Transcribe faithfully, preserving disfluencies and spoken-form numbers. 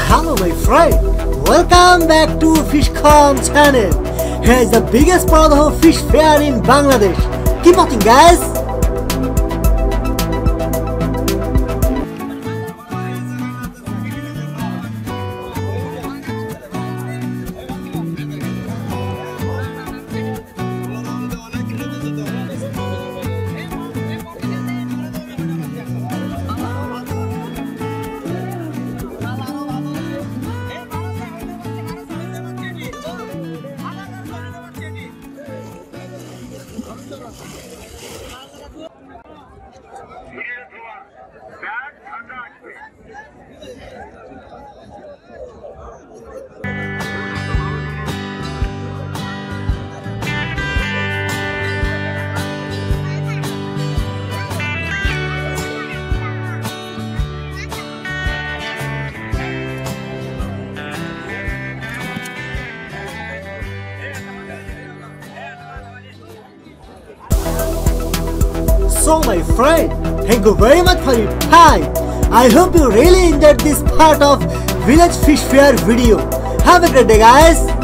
Hello my friend, welcome back to Fish Farm channel. Here is the biggest Poradoho Fish Fair in Bangladesh. Keep watching guys. So my friend, thank you very much for your time. I hope you really enjoyed this part of Village Fish Fair video. Have a great day guys.